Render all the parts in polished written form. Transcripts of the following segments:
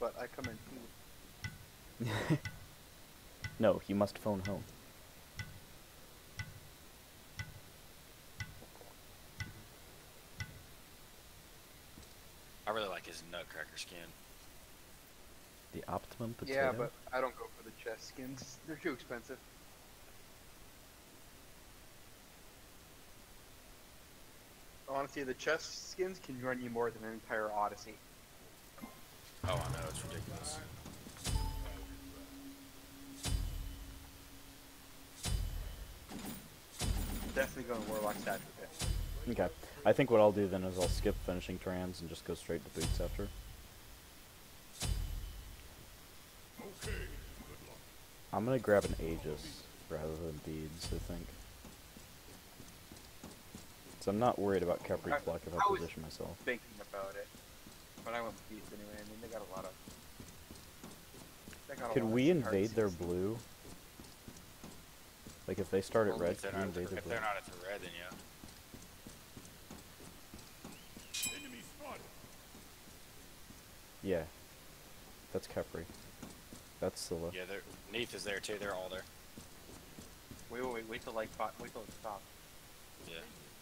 but I come in too. No, you must phone home. I really like his nutcracker skin. The optimum potato? Yeah, but I don't go for the chest skins. They're too expensive. Honestly, the chest skins can run you more than an entire Odyssey. Oh, I know, it's ridiculous. Definitely going Warlock statue pit. Okay. I think what I'll do then is I'll skip finishing trans and just go straight to boots after. I'm gonna grab an Aegis rather than beads, I think. So I'm not worried about Capri Pluck if I position myself. Thinking about it, but I went with beads anyway. I mean, they got a lot of. Could we invade their blue? Like if they start at red, could we invade their blue? If they're not at the red, then yeah. Yeah. That's Capri. That's Scylla. Yeah, Neath is there too. They're all there. Wait till like wait till it stops. Yeah.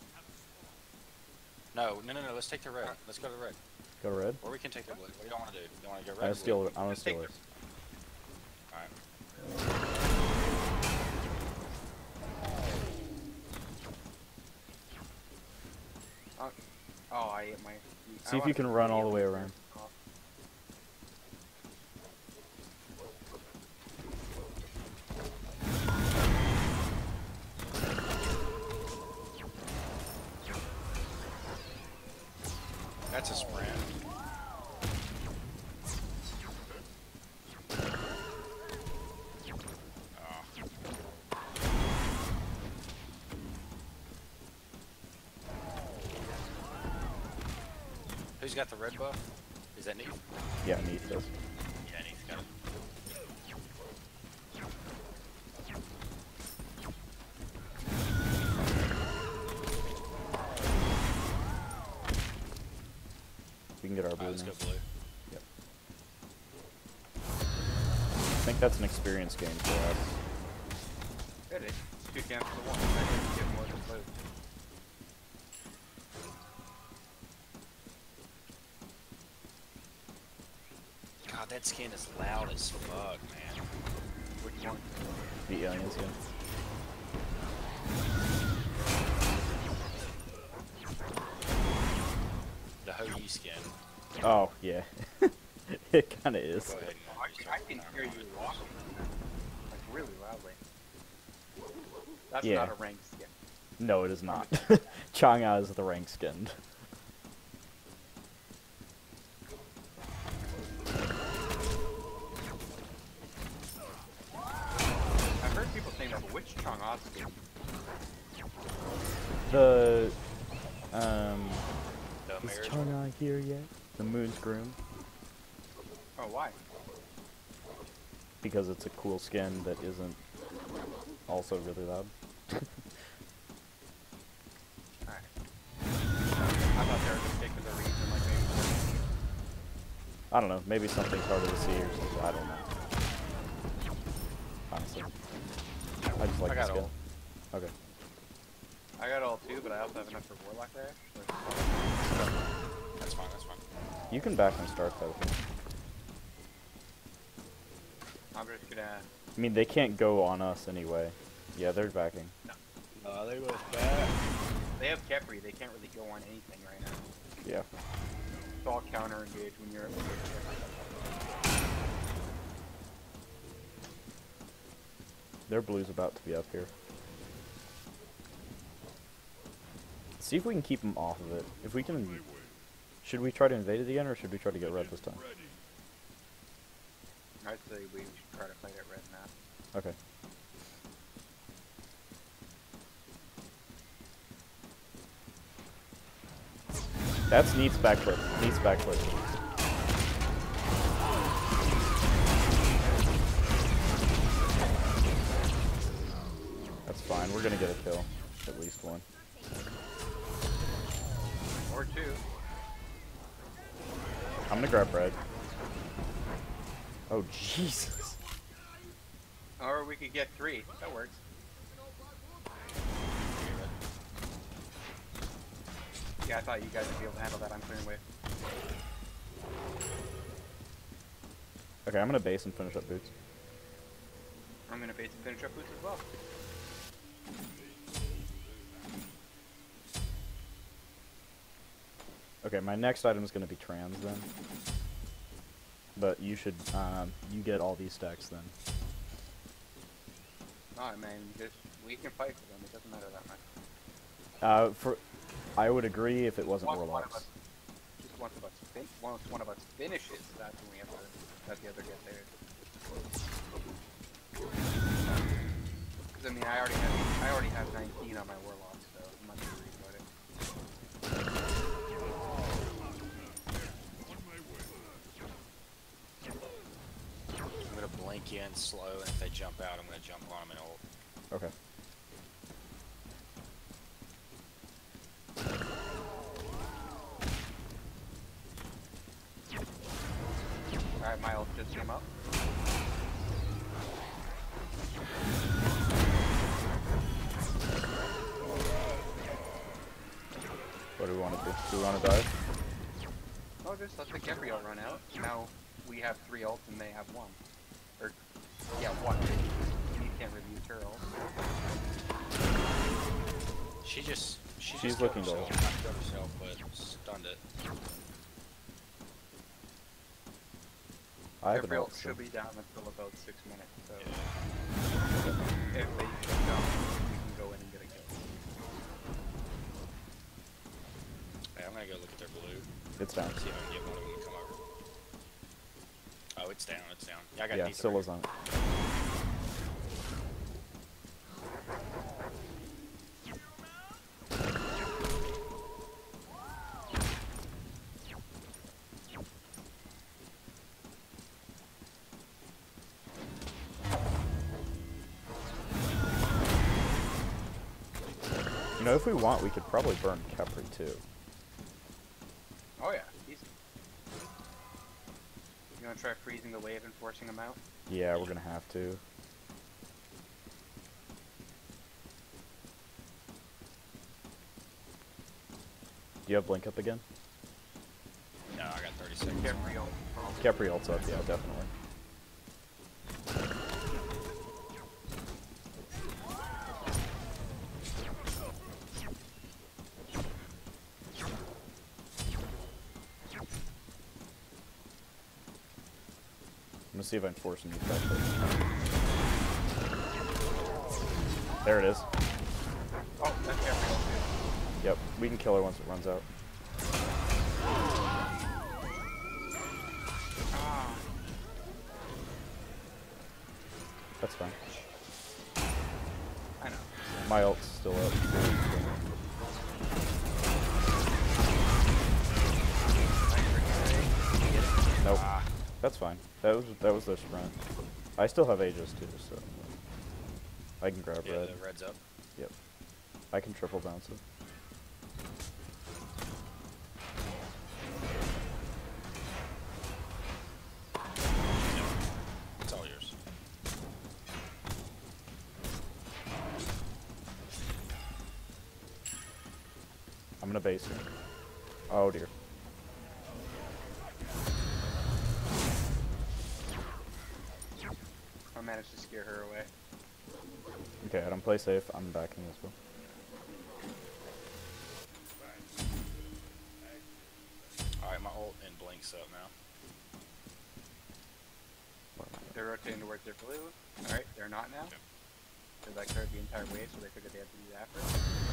No. Let's take the red. Let's go to the red. Go to red? Or we can take the blue. What do you want to do? You want to go red? I want to steal this. Alright. Oh, I hit my. See if you can run all the way around. That's a sprint. Who's got the red buff? Is that Neath? Yeah, Neath does. Yeah, Neath got it. We can get our blue Let's now. go blue. Yep. I think that's an experience game for us. It is. 2 camps to 1. I didn't get more than blue. God, that skin is loud as fuck, man. Which one? The alien skin. The Ho-Yi skin. Oh, yeah. It kinda is. Go ahead and I can hear you walking. Like, really loudly. That's Yeah. not a ranked skin. No, it is not. Chang'e is the rank skinned. I've heard people saying that, but which Chang'e skin? The, The is marriage Chang'e here yet? The Moon's Groom. Oh, why? Because it's a cool skin that isn't also really loud. Alright. I thought they were just sticking to the region, like maybe. I don't know, maybe something's harder to see or something, I don't know. Honestly. I just like I the got skin. all. Okay. I got all 2, but I also have enough for Warlock there. That's fine, that's fine. You can back on Stark though. I'm just gonna. I mean, they can't go on us anyway. Yeah, they're backing. No, they both back. They have Kepri, they can't really go on anything right now. Yeah. It's all counter engage when you're. Their blue's about to be up here. See if we can keep them off of it. If we can... Should we try to invade it again, or should we try to get red this time? I'd say we should try to play it red now. Okay. That's Neat's backflip. Neat's backflip. That's fine. We're gonna get a kill. At least one. Or 2. I'm gonna grab red. Oh, Jesus. Or we could get 3. That works. Yeah, I thought you guys would be able to handle that on clearing wave. Okay, I'm gonna base and finish up boots. I'm gonna base and finish up boots as well. Okay, my next item is gonna be trans then. But you should, you get all these stacks then. Alright, man, we can fight for them. It doesn't matter that much. I would agree if it wasn't Once one of warlocks. us, just once one of us finishes, that's when we have to let the other get theirs. Because I mean, I already have 19 on my warlock, so I'm not gonna worry about it. I'm gonna blink in slow, and if they jump out, I'm gonna jump on them and ult. Okay. Alright, my ult just came up. What do we want to do? Do we want to dive? Oh, just let the Gabriel run out. Now we have 3 ults and they have 1. Or, yeah, 1. You can't review her ult. She's looking to ult. Not killed herself, but stunned it. I have an Gabriel ult, so- should be down until about 6 minutes, so Yeah. if they don't, we can go in and get a kill. Hey, I'm gonna go look at their blue. It's down. See if I can get one of them to come over. Oh, it's down, it's down. Yeah, I got Yeah, Ether Scylla's right on it. You know, if we want, we could probably burn Khepri too. Oh yeah, easy. You wanna try freezing the wave and forcing them out? Yeah, we're gonna have to. Do you have blink up again? No, I got 30 seconds. Gabriel. Khepri ult's up, yeah, definitely. I'm gonna see if I can force him to back there. There it is. Oh, that's Gabriel too. Yep, we can kill her once it runs out. Ah, That's fine. I know. My ult's still up. Nope. That's fine. That was their sprint. I still have Aegis too, so I can grab Yeah, red. the red's up. Yep. I can triple bounce it. It's all yours. I'm gonna base her. Oh dear. I managed to scare her away. Okay, I don't play safe. I'm backing as well. Alright, my ult and blink's up now. They're rotating towards their blue. Alright, they're not now. Okay. Because I cleared the entire wave, so they figured they had to do that first.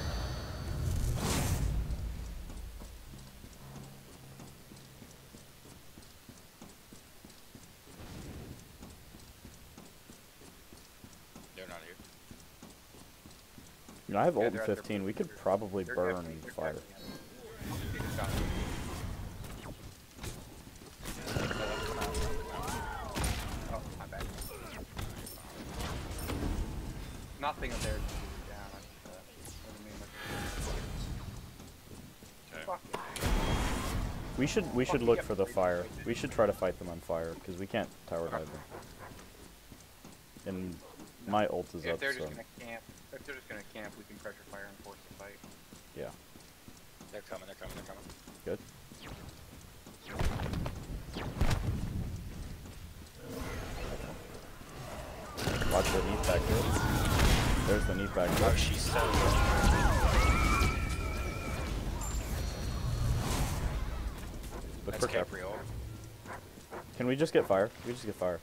They're not here. You know, I have Yeah, ult they're in at their 15. blue. We could probably They're burn definitely- fire. they're definitely got it. Oh, my bad. Nothing of theirs is really down. That's what I mean. Okay. Fuck it. We should Fuck, we look got for the three fire. people. We should try to fight them on fire because we can't tower dive them. And my ult is If up, they're so just gonna camp, we can pressure fire and force the fight. yeah, They're coming, they're coming, they're coming. good. Watch the knee back here. There's the knee back Oh, here. she's so good. Look That's for cap. Capriol. Can we just get fire? We just get fire.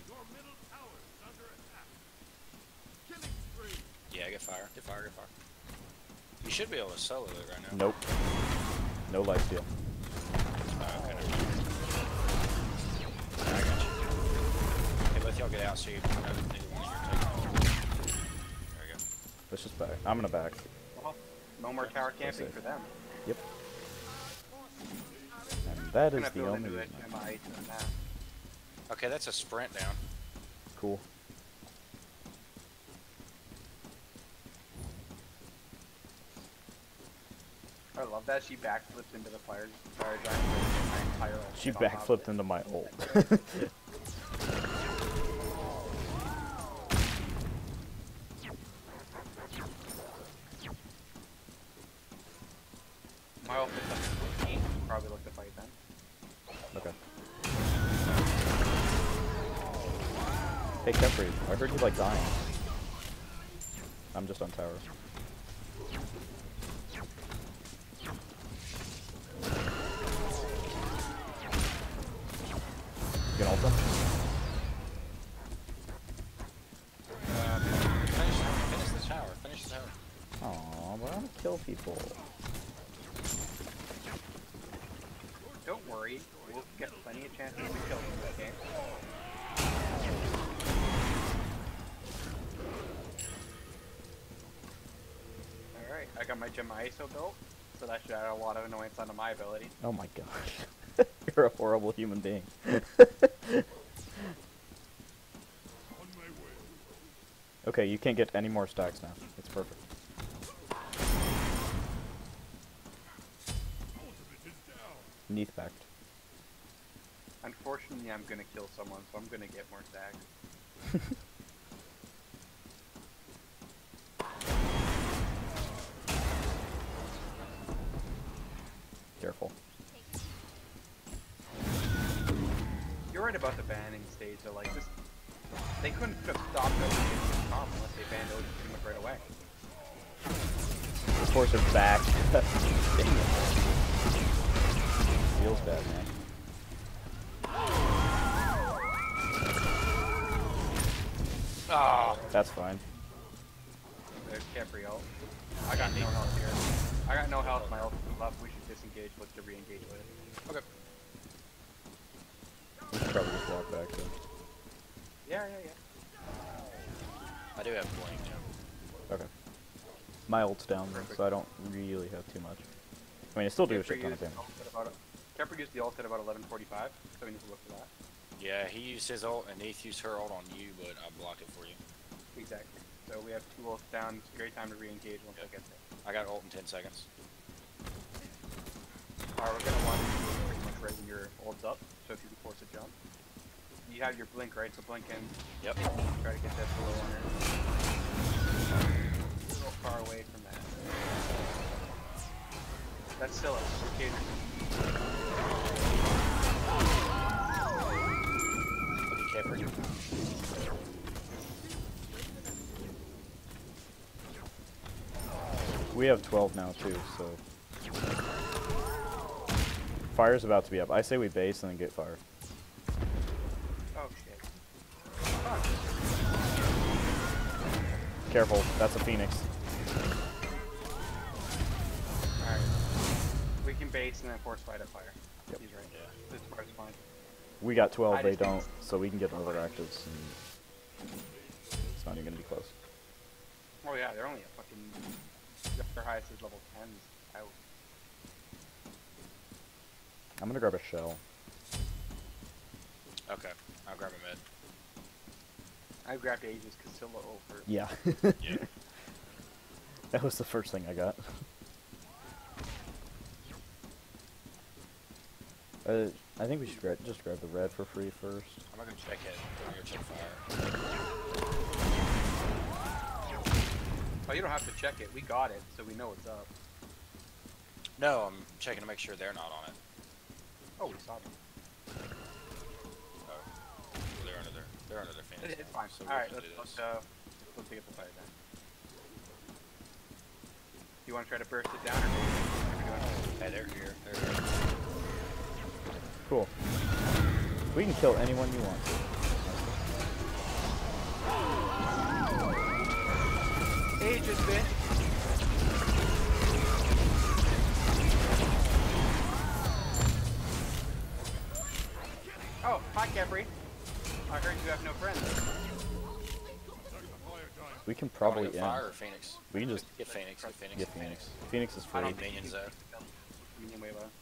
Yeah, get fire, get fire, get fire. You should be able to solo it right now. Nope. No life steal. Okay, never mind. I got you. Hey, both y'all get out so you know that neither one of you are taking. There we go. Let's just back. I'm gonna back. Well, no more tower camping safe. for them. Yep. And that Gonna is the build only into it reason. in my ice and that. Okay, that's a sprint down. Cool. I love that she backflipped into the fire giant. My entire ult She hit on top of backflipped it. into my ult. My ult is up to 15. Probably look to fight then. Okay. Hey Kepri, I heard you like dying. I'm just on tower. You can ult him? Finish the tower, finish the tower. Aw, but I wanna kill people. Don't worry, we'll get plenty of chances to kill them this game. Alright, I got my Gemma ISO built, so that should add a lot of annoyance onto my ability. Oh my gosh. You're a horrible human being. Okay, you can't get any more stacks now. It's perfect. Neath backed. Unfortunately, I'm gonna kill someone, so I'm gonna get more stacks. Careful. You're right about the banning stage, though, like, this... They couldn't have stopped us from top unless they banned Ocean pretty much right away. Of course, it's back. Dang it. Feels bad, man. Oh, That's fine. There's Capriel. I got no health here. I got no health, my ult is left. We should disengage, look to re-engage with it. okay. We should probably just walk back though. Yeah. I do have blink, Jim. Okay. My ult's down though, Perfect. so I don't really have too much. I mean, I still do a shit ton of damage. Kepri used the ult at about 11:45, so we need to look for that. Yeah, he used his ult and Neith used her ult on you, but I blocked it for you. Exactly. So we have 2 ults down. It's a great time to re-engage once I get there. I got ult in 10 seconds. Alright, we're gonna want to do pretty much right when your ult's up, so if you can force a jump. You have your blink, right? So blink in. Yep. Try to get that below on her. A little far away from that. That's still a cage. Look at Capriol. We have 12 now too, so... Fire's about to be up. I say we base and then get fire. Oh shit. Careful, that's a phoenix. Alright. We can base and then force fight at fire. Yep. He's right. Yeah. This part's fine. We got 12, I they just think don't, so we can get another actives and it's not even gonna be close. Oh yeah, they're only a fucking... Their highest is level 10s. Out. I'm gonna grab a shell. Okay, I'll grab a mid. I grabbed Aegis Casilla over. Yeah. Yeah. That was the first thing I got. I think we should just grab the red for free first. I'm not gonna check it. I'm gonna check fire. Oh, you don't have to check it. We got it, so we know what's up. No, I'm checking to make sure they're not on it. Oh, we saw them. Oh, they're under their Phoenix. It's fine. So Alright, we can let's do this. pick up the fire then. You want to try to burst it down, or what are we doing? Hey, they're here. They're here. Cool. We can kill anyone you want to. Ages, bitch! Oh, hi, Capri. I heard you have no friends. We can Wanna probably go end. fire or Phoenix? We can just Get Phoenix. Get Phoenix. get Phoenix. Phoenix is I free. don't Free minions, though. Minion way low.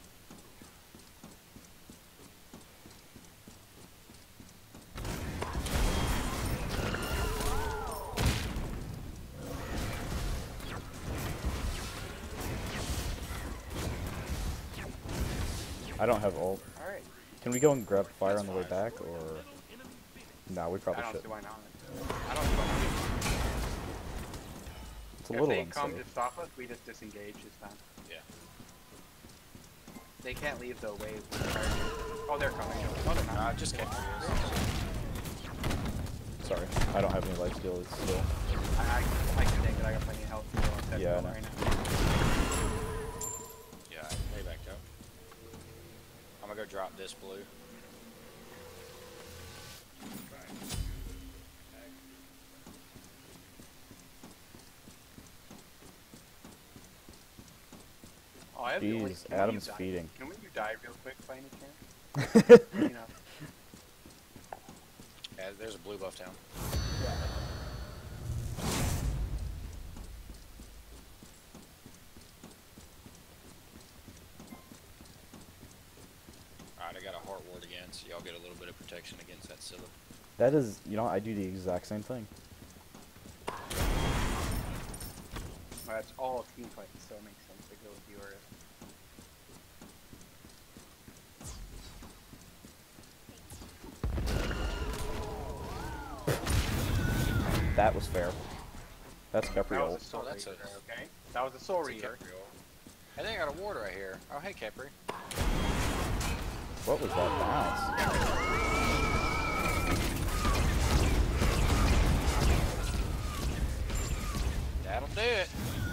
I don't have ult. Alright. Can we go and grab fire That's on the way fine. back, or no? We I probably don't should. see why not. I don't see why not. It's a If little they come unsafe. to stop us, we just disengage this time. Yeah. They can't leave the wave. Oh, they're coming. Oh, they're not. Just get Sorry, I don't have any life steal still. I can take it. I got plenty of health to go on that Yeah, I hill know. right now. Yeah, they backed up. I'm gonna go drop this blue. Oh, I have the only. Jeez, Can Adam's you die? feeding. Can we die real quick by any chance? You know. Yeah, there's a blue buff down. Alright, I got a heart ward again, so y'all get a little bit of protection against that Scylla. That is, you know, I do the exact same thing. Well, that's all team fights, so it makes sense to go with yours. That was fair. That's Capri That was ult. a soul that's reaver, a- okay? That was a soul It's a reaver. Capri ult. And then I got a ward right here. Oh, hey, Capri. What was that bounce? That'll do it.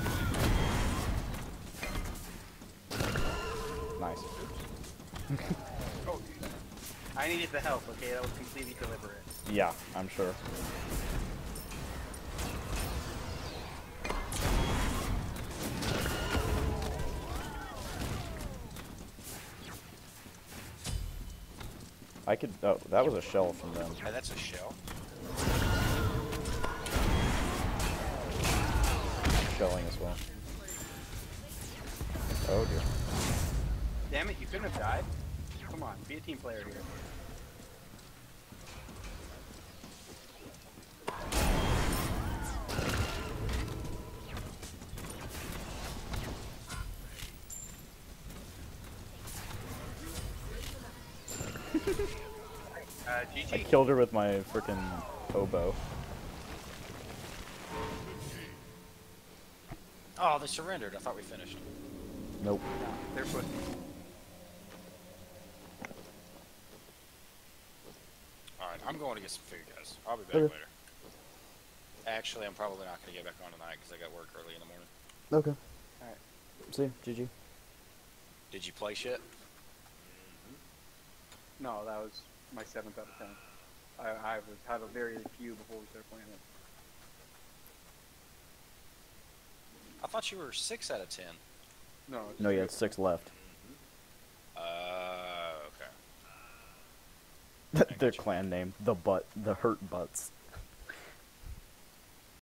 Nice. Oh, I needed the help, okay? That was completely deliberate. Yeah, I'm sure. I could. Oh, that was a shell from them. Hey, that's a shell. Shelling as well. Oh dear. Damn it, you couldn't have died. Come on, be a team player here. I GG. killed her with my frickin' oboe. Oh, they surrendered. I thought we finished. Nope. They're pussy. Alright, I'm going to get some food, guys. I'll be back Okay. later. Actually, I'm probably not going to get back on tonight because I got work early in the morning. Okay. Alright. See, GG. Did you play shit? No, that was my 7th out of 10. I had a very few before we started playing it. I thought you were 6 out of 10. No, it's No, you few. had 6 left. Okay. Their clan name, the Hurt Butts.